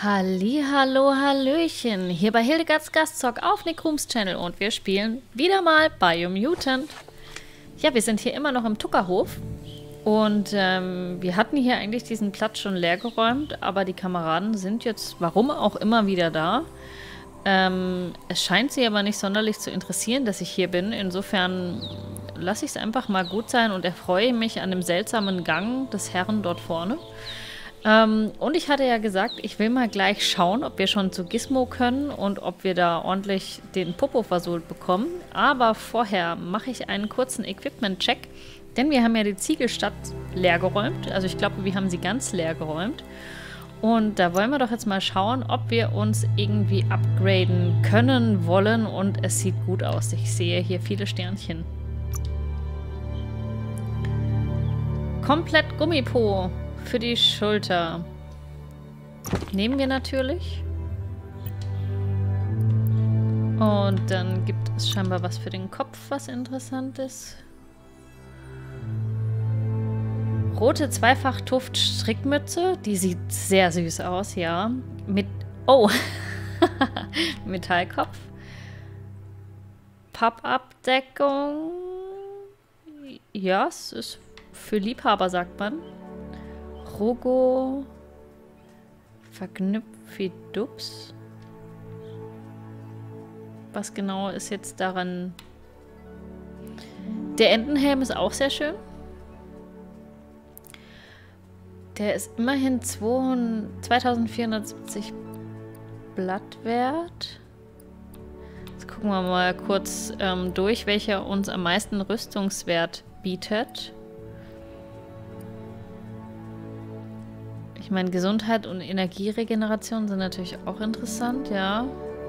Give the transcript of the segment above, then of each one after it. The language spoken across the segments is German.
Hallihallo, Hallöchen, hier bei Hildegards Gastzock auf Necrooms Channel und wir spielen wieder mal Biomutant. Ja, wir sind hier immer noch im Tuckerhof und wir hatten hier eigentlich diesen Platz schon leer geräumt, aber die Kameraden sind jetzt, warum auch immer, wieder da. Es scheint sie aber nicht sonderlich zu interessieren, dass ich hier bin, insofern lasse ich es einfach mal gut sein und erfreue mich an dem seltsamen Gang des Herrn dort vorne. Und ich hatte ja gesagt, ich will mal gleich schauen, ob wir schon zu Gizmo können und ob wir da ordentlich den Popo versohlt bekommen. Aber vorher mache ich einen kurzen Equipment-Check, denn wir haben ja die Ziegelstadt leer geräumt. Also ich glaube, wir haben sie ganz leer geräumt. Und da wollen wir doch jetzt mal schauen, ob wir uns irgendwie upgraden können, wollen. Und es sieht gut aus. Ich sehe hier viele Sternchen. Komplett Gummipo. Für die Schulter. Nehmen wir natürlich. Und dann gibt es scheinbar was für den Kopf, was interessant ist. Rote Zweifach-Tuft-Strickmütze. Die sieht sehr süß aus, ja. Mit... Oh! Metallkopf. Papp-Abdeckung. Ja, es ist für Liebhaber, sagt man. Rogo Verknüpfidups. Was genau ist jetzt daran? Der Entenhelm ist auch sehr schön. Der ist immerhin 2470 Blatt wert. Jetzt gucken wir mal kurz durch, welcher uns am meisten Rüstungswert bietet. Ich meine, Gesundheit und Energieregeneration sind natürlich auch interessant, ja.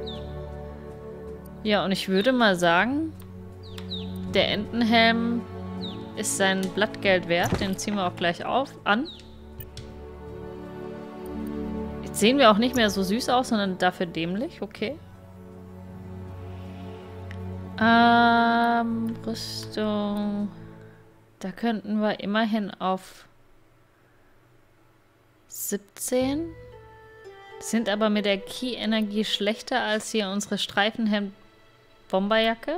Ja, und ich würde mal sagen, der Entenhelm ist sein Blattgeld wert. Den ziehen wir auch gleich an. Jetzt sehen wir auch nicht mehr so süß aus, sondern dafür dämlich. Okay. Rüstung. Da könnten wir immerhin auf 17. Sind aber mit der Ki-Energie schlechter als hier unsere Streifenhemd-Bomberjacke.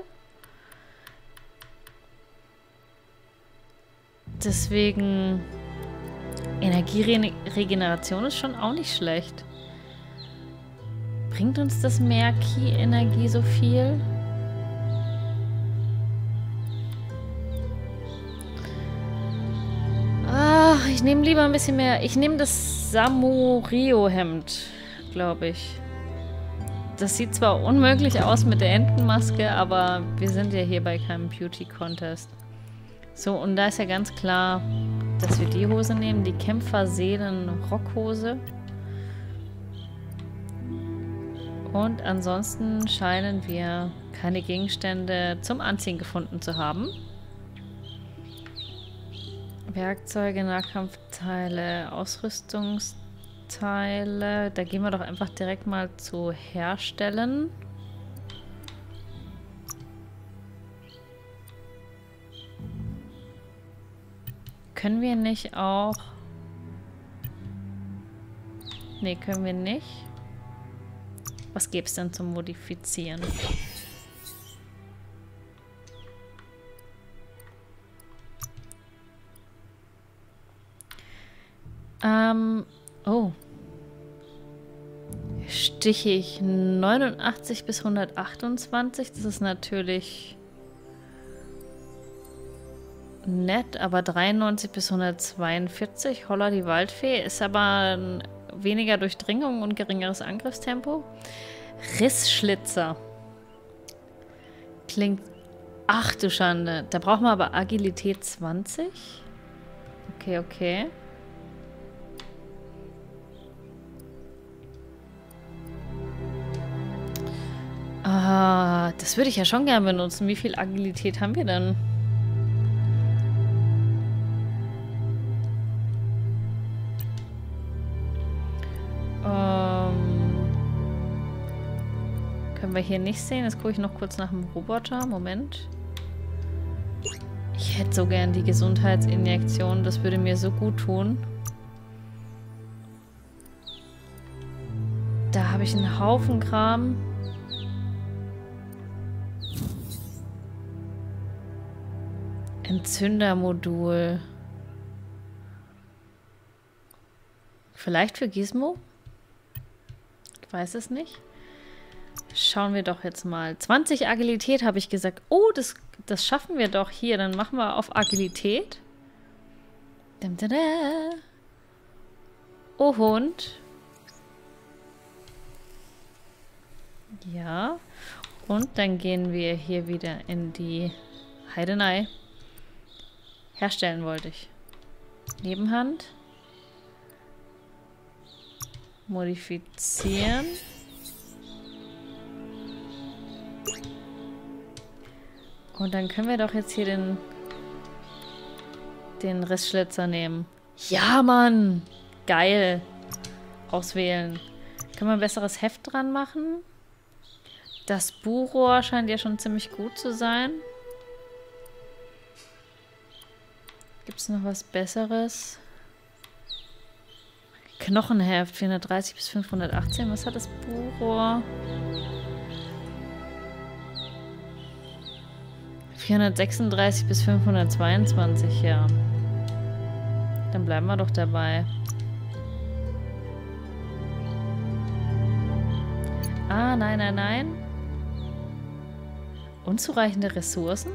Deswegen Energieregeneration ist schon auch nicht schlecht. Bringt uns das mehr Ki-Energie so viel? Ach, ich nehme lieber ein bisschen mehr. Ich nehme das Samurio-Hemd, glaube ich. Das sieht zwar unmöglich aus mit der Entenmaske, aber wir sind ja hier bei keinem Beauty-Contest. So, und da ist ja ganz klar, dass wir die Hose nehmen, die Kämpferseelen-Rockhose. Und ansonsten scheinen wir keine Gegenstände zum Anziehen gefunden zu haben. Werkzeuge, Nahkampfteile, Ausrüstungsteile. Da gehen wir doch einfach direkt mal zu Herstellen. Können wir nicht auch... Nee, können wir nicht. Was gäbe es denn zum Modifizieren? Oh. Stichig 89 bis 128. Das ist natürlich nett, aber 93 bis 142. Holla die Waldfee. Ist aber weniger Durchdringung und geringeres Angriffstempo. Rissschlitzer. Klingt... Ach du Schande. Da brauchen wir aber Agilität 20. Okay, okay. Ah, das würde ich ja schon gerne benutzen. Wie viel Agilität haben wir denn? Können wir hier nicht sehen. Jetzt gucke ich noch kurz nach dem Roboter. Moment. Ich hätte so gern die Gesundheitsinjektion. Das würde mir so gut tun. habe ich einen Haufen Kram. Entzündermodul. Vielleicht für Gizmo? Ich weiß es nicht. Schauen wir doch jetzt mal. 20 Agilität habe ich gesagt. Oh, das schaffen wir doch hier. Dann machen wir auf Agilität. Oh, Hund. Ja. Und dann gehen wir hier wieder in die Heidenei. Herstellen wollte ich. Nebenhand. Modifizieren. Und dann können wir doch jetzt hier den Rissschlitzer nehmen. Ja, Mann! Geil! Auswählen. Können wir ein besseres Heft dran machen? Das Buchrohr scheint ja schon ziemlich gut zu sein. Gibt es noch was Besseres? Knochenheft, 430 bis 518. Was hat das Buchrohr? 436 bis 522, ja. Dann bleiben wir doch dabei. Ah, nein, nein, nein. Unzureichende Ressourcen?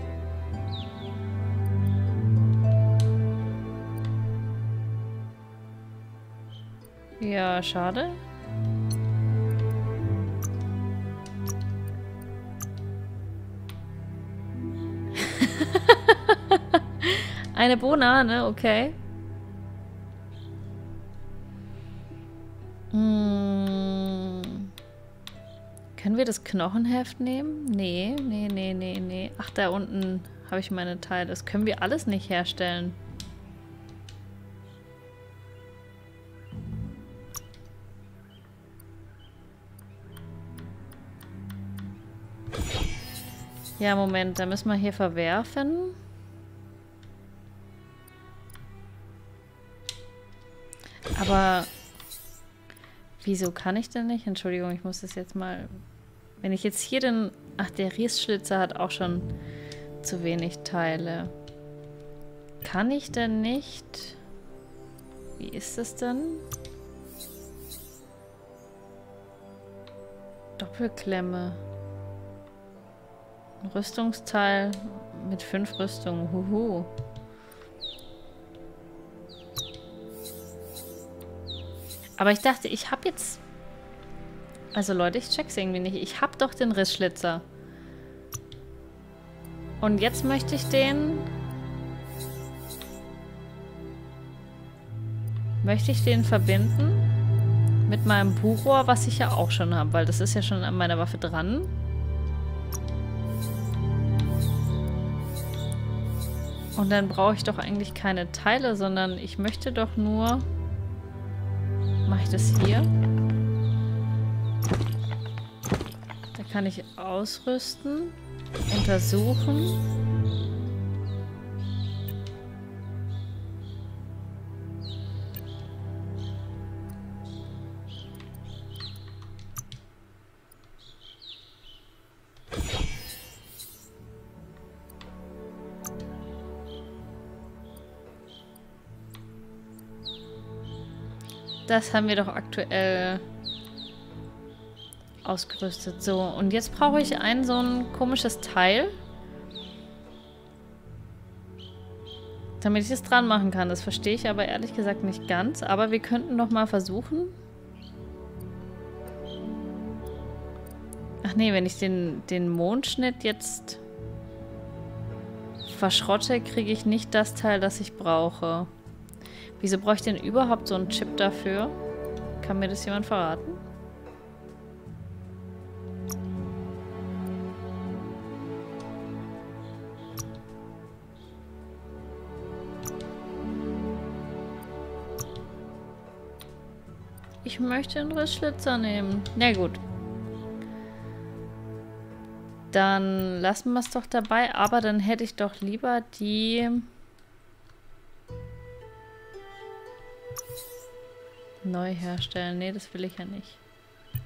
Ja, schade. Eine Banane, okay. Können wir das Knochenheft nehmen? Nee, nee, nee, nee, nee. Ach, da unten habe ich meine Teile. Das können wir alles nicht herstellen. Ja, Moment, da müssen wir hier verwerfen. Aber wieso kann ich denn nicht? Entschuldigung, ich muss das jetzt mal... Wenn ich jetzt hier den... Ach, der Rissschlitzer hat auch schon zu wenig Teile. Kann ich denn nicht... Wie ist das denn? Doppelklemme. Ein Rüstungsteil mit 5 Rüstungen. Huhu. Aber ich dachte, ich habe jetzt... Also Leute, ich check's irgendwie nicht. Ich habe doch den Rissschlitzer. Und jetzt möchte ich den... Möchte ich den verbinden mit meinem Buchrohr, was ich ja auch schon habe, weil das ist ja schon an meiner Waffe dran. Und dann brauche ich doch eigentlich keine Teile, sondern ich möchte doch nur... Mache ich das hier? Da kann ich ausrüsten, untersuchen. Das haben wir doch aktuell ausgerüstet. So, und jetzt brauche ich so ein komisches Teil, damit ich es dran machen kann. Das verstehe ich aber ehrlich gesagt nicht ganz. Aber wir könnten doch mal versuchen. Ach nee, wenn ich den Mondschnitt jetzt verschrotte, kriege ich nicht das Teil, das ich brauche. Wieso brauche ich denn überhaupt so einen Chip dafür? Kann mir das jemand verraten? Ich möchte einen Rissschlitzer nehmen. Na gut. Dann lassen wir es doch dabei. Aber dann hätte ich doch lieber die... Neu herstellen. Nee, das will ich ja nicht.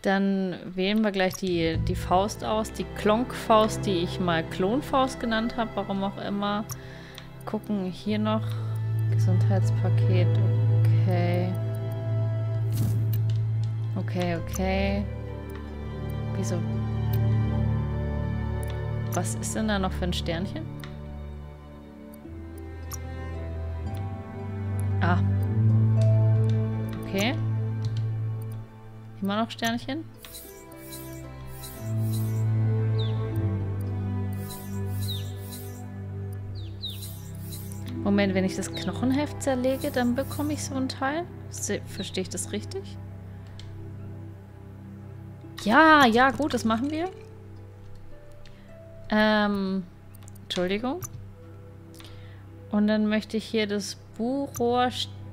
Dann wählen wir gleich die Faust aus. Die Klonk-Faust, die ich mal Klonfaust genannt habe, warum auch immer. Gucken hier noch. Gesundheitspaket, okay. Okay. Wieso? Was ist denn da noch für ein Sternchen? Ah. Okay. Immer noch Sternchen? Moment, wenn ich das Knochenheft zerlege, dann bekomme ich so ein Teil? Verstehe ich das richtig? Ja, gut, das machen wir. Entschuldigung. Und dann möchte ich hier das Buchrohr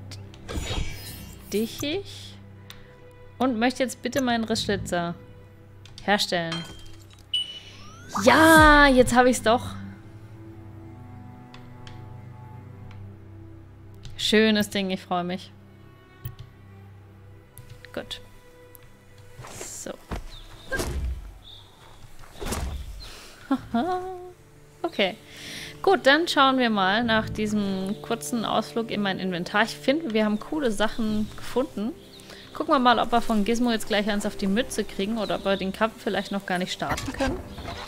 stichig. Und möchte jetzt bitte meinen Rissschlitzer herstellen. Ja, jetzt habe ich es doch. Schönes Ding, ich freue mich. Gut. So. Okay. Gut, dann schauen wir mal nach diesem kurzen Ausflug in mein Inventar. Ich finde, wir haben coole Sachen gefunden. Gucken wir mal, ob wir von Gizmo jetzt gleich eins auf die Mütze kriegen oder ob wir den Kampf vielleicht noch gar nicht starten können.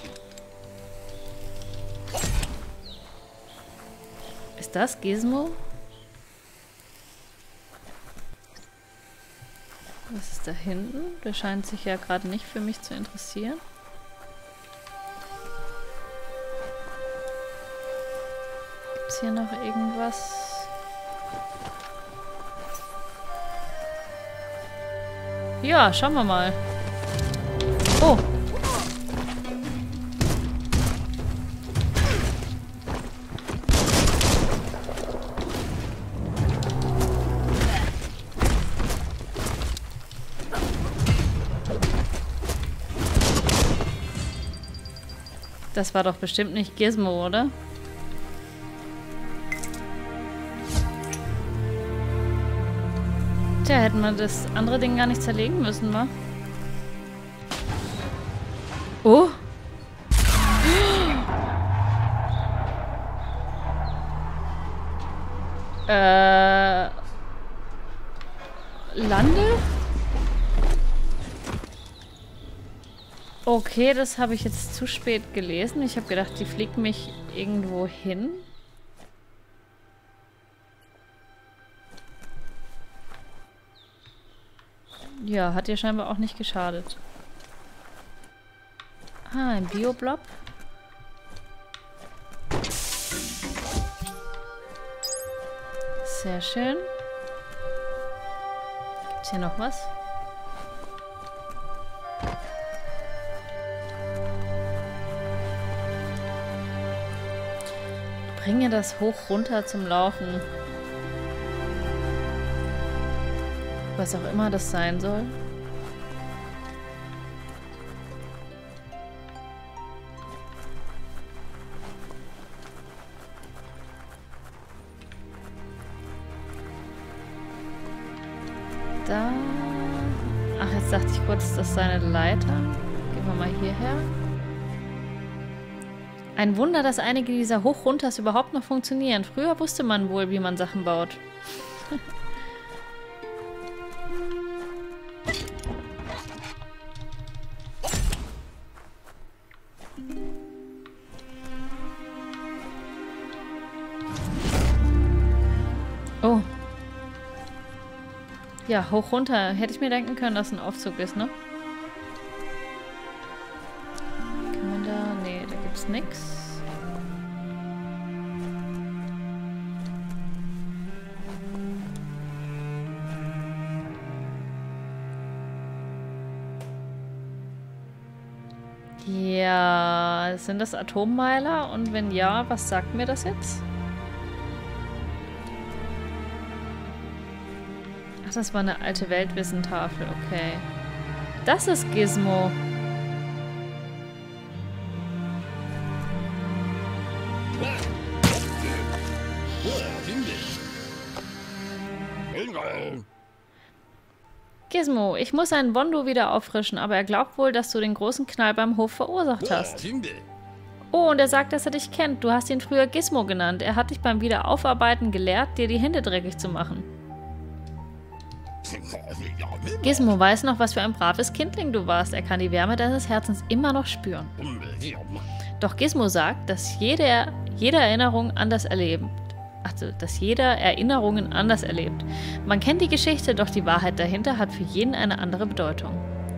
Ist das Gizmo? Was ist da hinten? Der scheint sich ja gerade nicht für mich zu interessieren. Gibt es hier noch irgendwas? Ja, schauen wir mal. Oh. Das war doch bestimmt nicht Gizmo, oder? Tja, hätten wir das andere Ding gar nicht zerlegen müssen, wa? Oh! Lande? Okay, das habe ich jetzt zu spät gelesen. Ich habe gedacht, die fliegt mich irgendwo hin. Ja, hat ihr scheinbar auch nicht geschadet. Ah, ein Bioblob. Sehr schön. Gibt's hier noch was? Bringe das hoch runter zum Laufen. Was auch immer das sein soll. Da. Ach, jetzt dachte ich kurz, das sei eine Leiter. Gehen wir mal hierher. Ein Wunder, dass einige dieser Hoch-Runters überhaupt noch funktionieren. Früher wusste man wohl, wie man Sachen baut. Oh. Ja, hoch runter. Hätte ich mir denken können, dass ein Aufzug ist, ne? Kann man da... Nee, da gibt's nix. Ja, sind das Atommeiler? Und wenn ja, was sagt mir das jetzt? Ach, das war eine alte Weltwissentafel, okay. Das ist Gizmo. Gizmo, ich muss einen Wondo wieder auffrischen, aber er glaubt wohl, dass du den großen Knall beim Hof verursacht hast. Oh, und er sagt, dass er dich kennt. Du hast ihn früher Gizmo genannt. Er hat dich beim Wiederaufarbeiten gelehrt, dir die Hände dreckig zu machen. Gizmo weiß noch, was für ein braves Kindling du warst. Er kann die Wärme deines Herzens immer noch spüren. Doch Gizmo sagt, dass jede Erinnerung anders erlebt. Also, dass jeder Erinnerungen anders erlebt. Man kennt die Geschichte, doch die Wahrheit dahinter hat für jeden eine andere Bedeutung.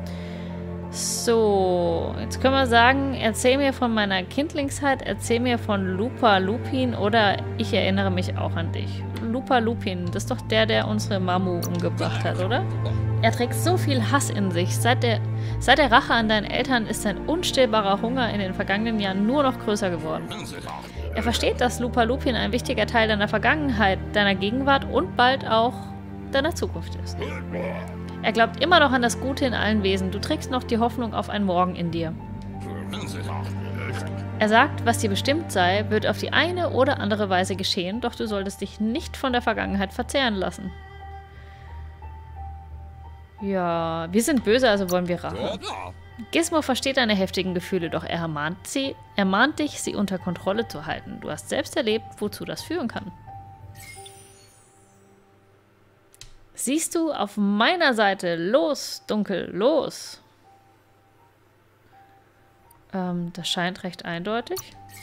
So, jetzt können wir sagen, erzähl mir von meiner Kindlingszeit, erzähl mir von Lupa Lupin oder ich erinnere mich auch an dich. Lupa Lupin, das ist doch der unsere Mamu umgebracht hat, oder? Er trägt so viel Hass in sich. Seit der Rache an deinen Eltern ist sein unstillbarer Hunger in den vergangenen Jahren nur noch größer geworden. Er versteht, dass Lupa Lupin ein wichtiger Teil deiner Vergangenheit, deiner Gegenwart und bald auch deiner Zukunft ist. Er glaubt immer noch an das Gute in allen Wesen. Du trägst noch die Hoffnung auf ein Morgen in dir. Er sagt, was dir bestimmt sei, wird auf die eine oder andere Weise geschehen, doch du solltest dich nicht von der Vergangenheit verzehren lassen. Ja, wir sind böse, also wollen wir Rache. Gizmo versteht deine heftigen Gefühle, doch er mahnt dich, sie unter Kontrolle zu halten. Du hast selbst erlebt, wozu das führen kann. Siehst du, auf meiner Seite. Los, Dunkel, los. Das scheint recht eindeutig.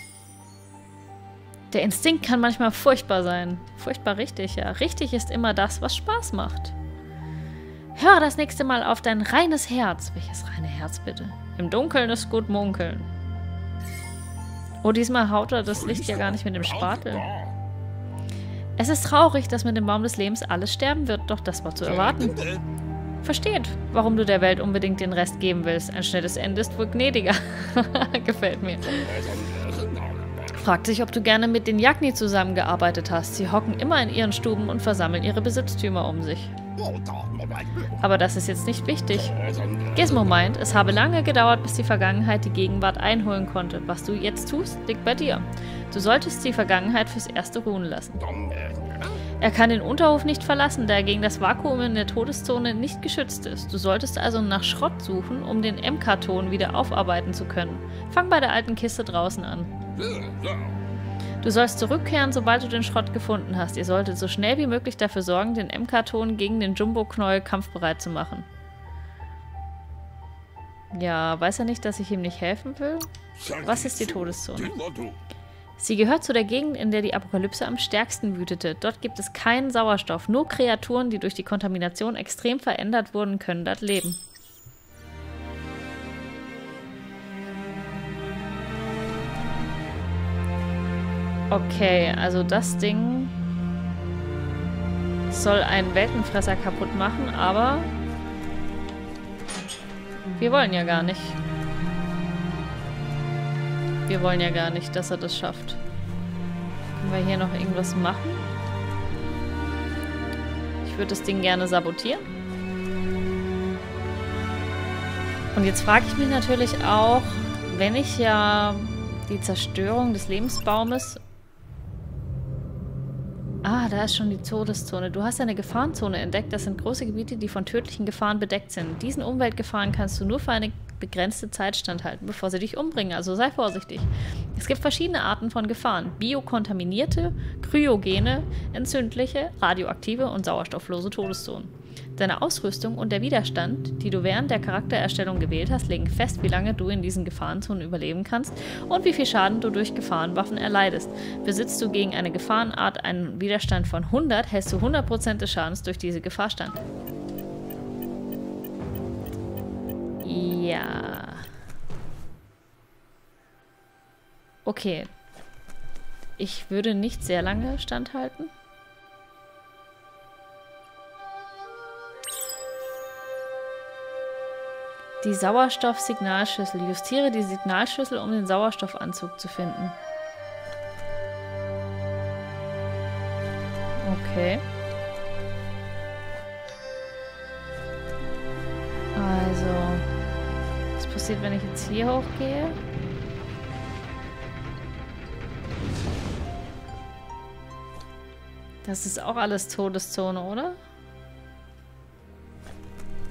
Der Instinkt kann manchmal furchtbar sein. Furchtbar richtig, ja. Richtig ist immer das, was Spaß macht. Hör das nächste Mal auf dein reines Herz. Welches reine Herz, bitte? Im Dunkeln ist gut munkeln. Oh, diesmal haut er das Licht ja gar nicht mit dem Spatel. Es ist traurig, dass mit dem Baum des Lebens alles sterben wird, doch das war zu erwarten. Versteht, warum du der Welt unbedingt den Rest geben willst. Ein schnelles Ende ist wohl gnädiger. Gefällt mir. Fragt sich, ob du gerne mit den Jagni zusammengearbeitet hast. Sie hocken immer in ihren Stuben und versammeln ihre Besitztümer um sich. Aber das ist jetzt nicht wichtig. Gizmo meint, es habe lange gedauert, bis die Vergangenheit die Gegenwart einholen konnte. Was du jetzt tust, liegt bei dir. Du solltest die Vergangenheit fürs Erste ruhen lassen. Er kann den Unterhof nicht verlassen, da er gegen das Vakuum in der Todeszone nicht geschützt ist. Du solltest also nach Schrott suchen, um den M-Karton wieder aufarbeiten zu können. Fang bei der alten Kiste draußen an. Du sollst zurückkehren, sobald du den Schrott gefunden hast. Ihr solltet so schnell wie möglich dafür sorgen, den M-Karton gegen den Jumbo-Knäuel kampfbereit zu machen. Ja, weiß er nicht, dass ich ihm nicht helfen will? Was ist die Todeszone? Sie gehört zu der Gegend, in der die Apokalypse am stärksten wütete. Dort gibt es keinen Sauerstoff. Nur Kreaturen, die durch die Kontamination extrem verändert wurden, können dort leben. Okay, also das Ding soll einen Weltenfresser kaputt machen, aber wir wollen ja gar nicht. Wir wollen ja gar nicht, dass er das schafft. Können wir hier noch irgendwas machen? Ich würde das Ding gerne sabotieren. Und jetzt frage ich mich natürlich auch, wenn ich ja die Zerstörung des Lebensbaumes... Ah, da ist schon die Todeszone. Du hast eine Gefahrenzone entdeckt. Das sind große Gebiete, die von tödlichen Gefahren bedeckt sind. Diesen Umweltgefahren kannst du nur für eine begrenzte Zeit standhalten, bevor sie dich umbringen. Also sei vorsichtig. Es gibt verschiedene Arten von Gefahren. Biokontaminierte, kryogene, entzündliche, radioaktive und sauerstofflose Todeszonen. Deine Ausrüstung und der Widerstand, die du während der Charaktererstellung gewählt hast, legen fest, wie lange du in diesen Gefahrenzonen überleben kannst und wie viel Schaden du durch Gefahrenwaffen erleidest. Besitzt du gegen eine Gefahrenart einen Widerstand von 100, hältst du 100% des Schadens durch diese Gefahr stand. Ja. Okay. Ich würde nicht sehr lange standhalten. Die Sauerstoff-Signalschlüssel. Justiere die Signalschlüssel, um den Sauerstoffanzug zu finden. Okay. Also, was passiert, wenn ich jetzt hier hochgehe? Das ist auch alles Todeszone, oder?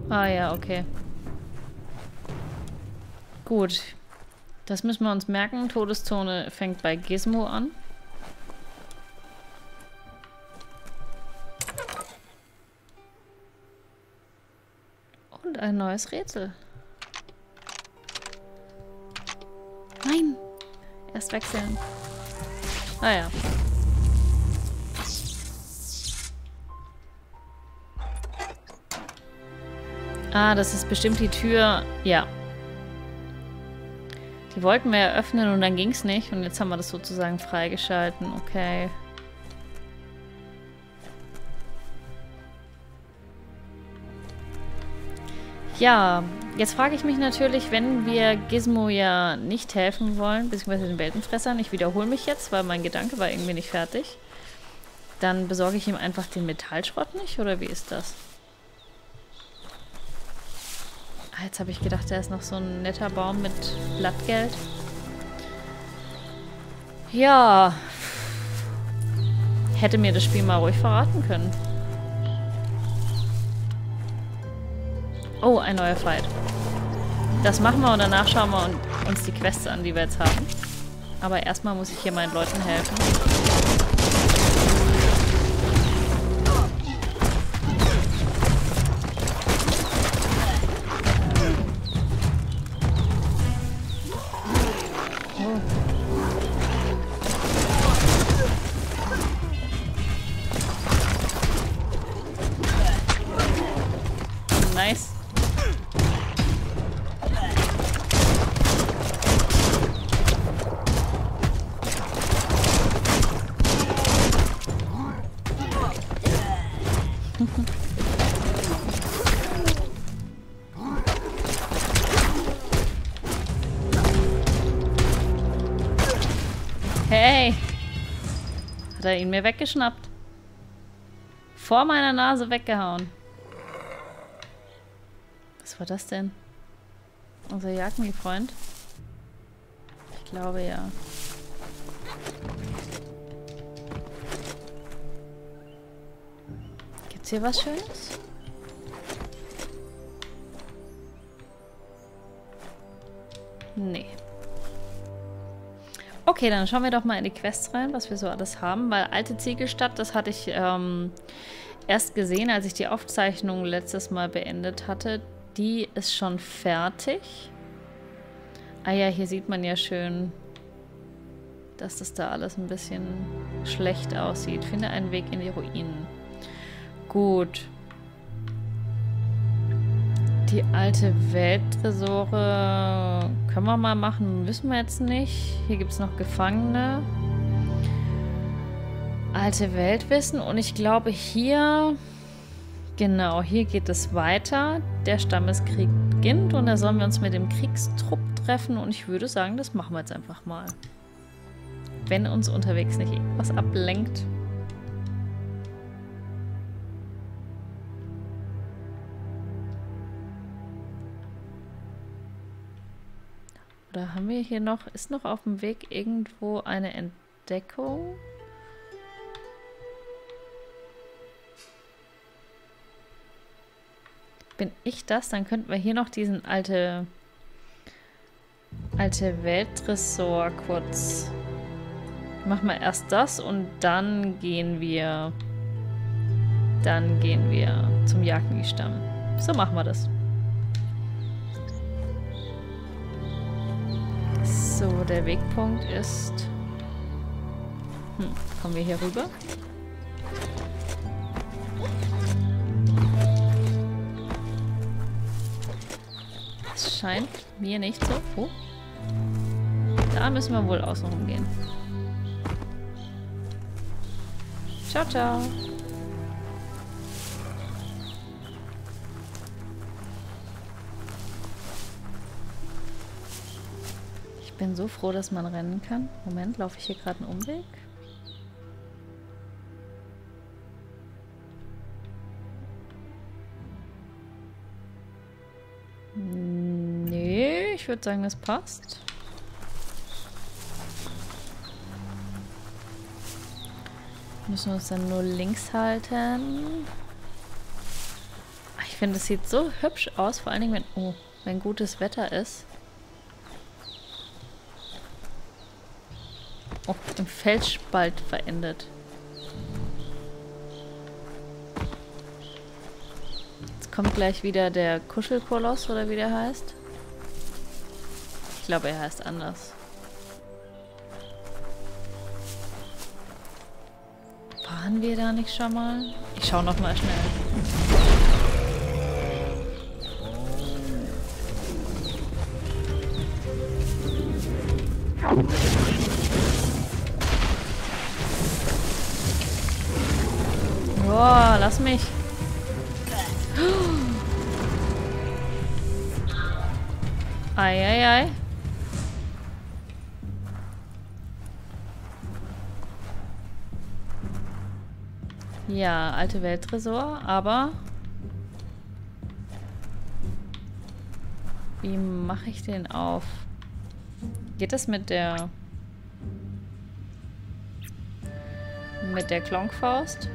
Ah ja, okay. Gut. Das müssen wir uns merken. Todeszone fängt bei Gizmo an. Und ein neues Rätsel. Nein! Erst wechseln. Ah ja. Ah, das ist bestimmt die Tür. Ja. Die wollten wir eröffnen und dann ging es nicht. Und jetzt haben wir das sozusagen freigeschalten. Okay. Ja, jetzt frage ich mich natürlich, wenn wir Gizmo ja nicht helfen wollen, beziehungsweise den Weltenfressern, ich wiederhole mich jetzt, weil mein Gedanke war irgendwie nicht fertig, dann besorge ich ihm einfach den Metallschrott nicht, oder wie ist das? Ah, jetzt habe ich gedacht, da ist noch so ein netter Baum mit Blattgeld. Ja, hätte mir das Spiel mal ruhig verraten können. Oh, ein neuer Fight. Das machen wir und danach schauen wir uns die Quests an, die wir jetzt haben. Aber erstmal muss ich hier meinen Leuten helfen. Oh. Nice. Hey! Hat er ihn mir weggeschnappt? Vor meiner Nase weggehauen. Was war das denn? Unser Jagdmi-Freund? Ich glaube ja. Gibt's hier was Schönes? Nee. Okay, dann schauen wir doch mal in die Quests rein, was wir so alles haben. Weil alte Ziegelstadt, das hatte ich erst gesehen, als ich die Aufzeichnung letztes Mal beendet hatte. Die ist schon fertig. Ah ja, hier sieht man ja schön, dass das da alles ein bisschen schlecht aussieht. Finde einen Weg in die Ruinen. Gut. Die alte Welttresore können wir mal machen, müssen wir jetzt nicht. Hier gibt es noch Gefangene. Alte Weltwissen und ich glaube hier, genau, hier geht es weiter. Der Stammeskrieg beginnt und da sollen wir uns mit dem Kriegstrupp treffen und ich würde sagen, das machen wir jetzt einfach mal. Wenn uns unterwegs nicht irgendwas ablenkt. Oder haben wir hier noch, ist noch auf dem Weg irgendwo eine Entdeckung? Bin ich das? Dann könnten wir hier noch diesen alte Welttresor kurz. Machen wir erst das und dann gehen wir zum Jagdmi-Stamm. So machen wir das. So, der Wegpunkt ist... kommen wir hier rüber? Es scheint mir nicht so. Oh. Da müssen wir wohl außen rum gehen. Ciao, ciao. Ich bin so froh, dass man rennen kann. Moment, laufe ich hier gerade einen Umweg? Nee, ich würde sagen, das passt. Müssen wir uns dann nur links halten. Ich finde, es sieht so hübsch aus, vor allen Dingen, wenn gutes Wetter ist. Oh, im Felsspalt verendet. Jetzt kommt gleich wieder der Kuschelkoloss, oder wie der heißt. Ich glaube, er heißt anders. Waren wir da nicht schon mal? Ich schaue noch mal schnell. Boah, lass mich. Ei, ei, ei. Ja, alte Welttresor, aber wie mache ich den auf? Geht das mit der Klonkfaust?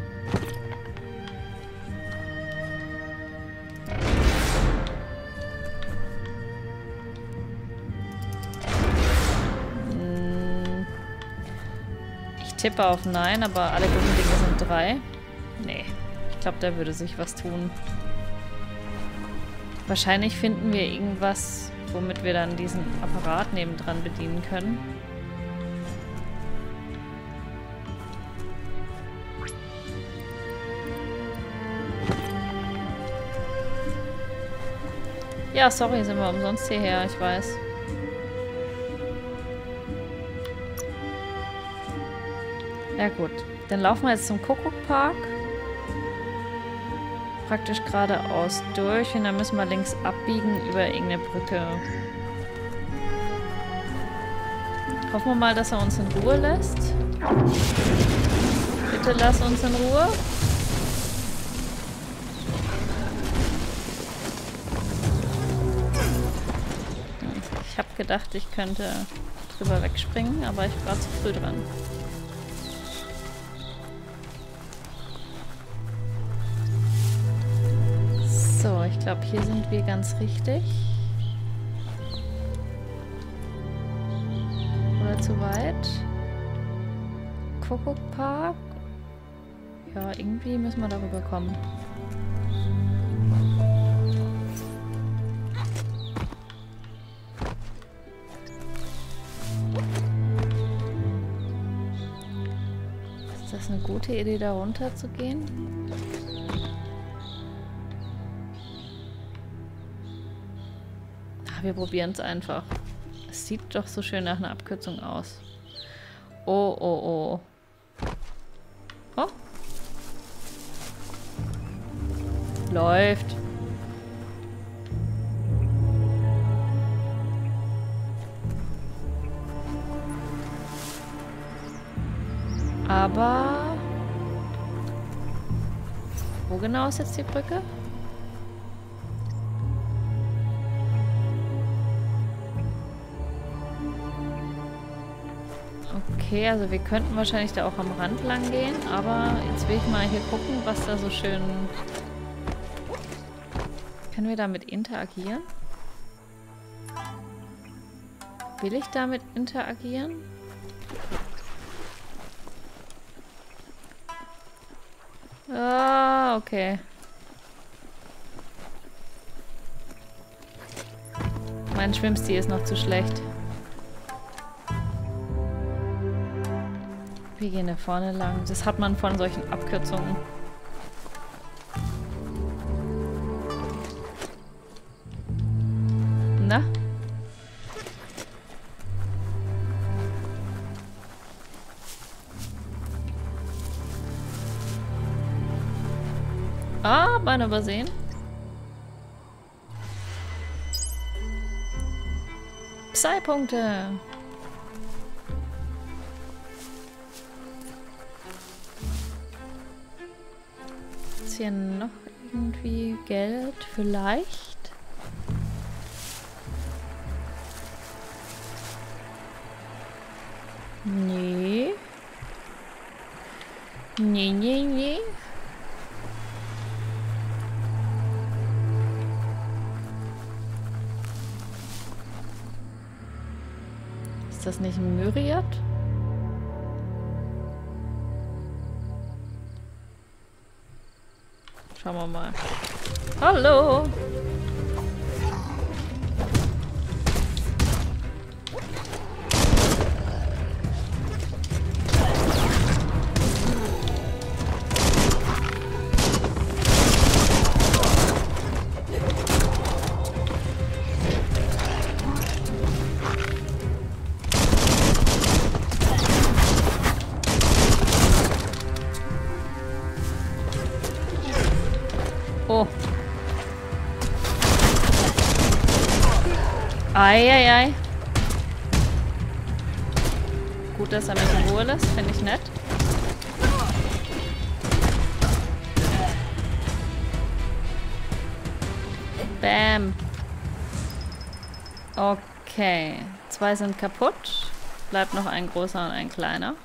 Ich tippe auf Nein, aber alle guten Dinge sind 3. Nee, ich glaube, da würde sich was tun. Wahrscheinlich finden wir irgendwas, womit wir dann diesen Apparat nebendran bedienen können. Ja, sorry, sind wir umsonst hierher, ich weiß. Ja gut, dann laufen wir jetzt zum Kuckuckpark. Praktisch geradeaus durch und dann müssen wir links abbiegen über irgendeine Brücke. Hoffen wir mal, dass er uns in Ruhe lässt. Bitte lass uns in Ruhe. Ich habe gedacht, ich könnte drüber wegspringen, aber ich war zu früh dran. So, ich glaube, hier sind wir ganz richtig. Oder zu weit? Kuckuckpark? Ja, irgendwie müssen wir darüber kommen. Ist das eine gute Idee, da runter zu gehen? Wir probieren es einfach. Es sieht doch so schön nach einer Abkürzung aus. Oh, oh, oh. Oh. Läuft. Aber... Wo genau ist jetzt die Brücke? Okay, also wir könnten wahrscheinlich da auch am Rand lang gehen, aber jetzt will ich mal hier gucken, was da so schön... Können wir damit interagieren? Will ich damit interagieren? Ah, okay. Mein Schwimmstil ist noch zu schlecht. Wir gehen da vorne lang. Das hat man von solchen Abkürzungen. Na? Ah, Beine übersehen. Psy-Punkte. Ist hier noch irgendwie Geld? Vielleicht? Nee. Nee, nee, nee. Ist das nicht ein Myriad? Schauen wir mal. Hallo! Oh. Eieiei. Gut, dass er mich in Ruhe lässt. Finde ich nett. Bam. Okay. 2 sind kaputt. Bleibt noch ein großer und ein kleiner.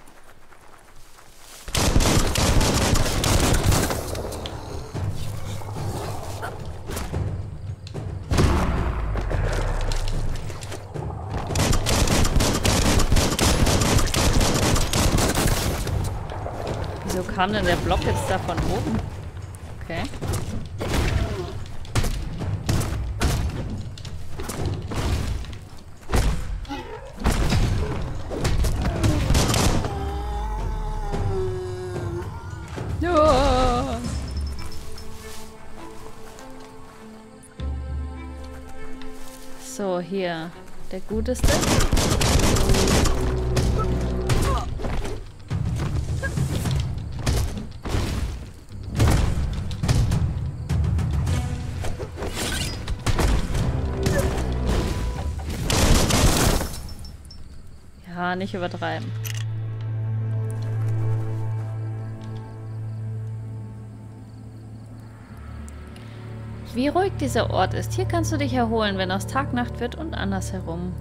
Wieso kam denn der Block jetzt da von oben? Okay. Ja. So, hier. Der Guteste. Ja, nicht übertreiben. Wie ruhig dieser Ort ist. Hier kannst du dich erholen, wenn aus Tag Nacht wird und andersherum.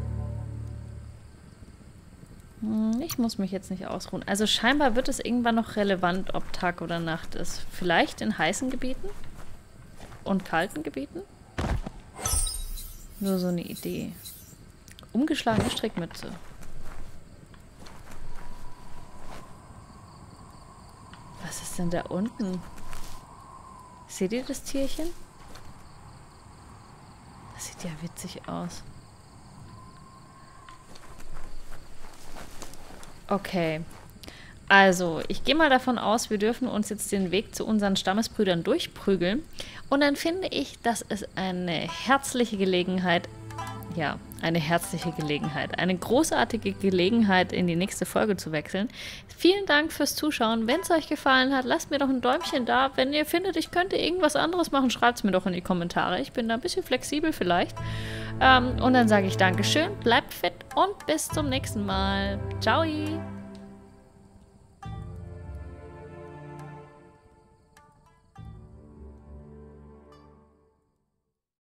Ich muss mich jetzt nicht ausruhen. Also scheinbar wird es irgendwann noch relevant, ob Tag oder Nacht ist. Vielleicht in heißen Gebieten und kalten Gebieten. Nur so eine Idee. Umgeschlagene Strickmütze. Was ist denn da unten? Seht ihr das Tierchen? Das sieht ja witzig aus. Okay. Also, ich gehe mal davon aus, wir dürfen uns jetzt den Weg zu unseren Stammesbrüdern durchprügeln. Und dann finde ich, das ist eine herzliche Gelegenheit. Ja, eine herzliche Gelegenheit. Eine großartige Gelegenheit, in die nächste Folge zu wechseln. Vielen Dank fürs Zuschauen. Wenn es euch gefallen hat, lasst mir doch ein Däumchen da. Wenn ihr findet, ich könnte irgendwas anderes machen, schreibt es mir doch in die Kommentare. Ich bin da ein bisschen flexibel vielleicht. Und dann sage ich Dankeschön, bleibt fit und bis zum nächsten Mal. Ciao!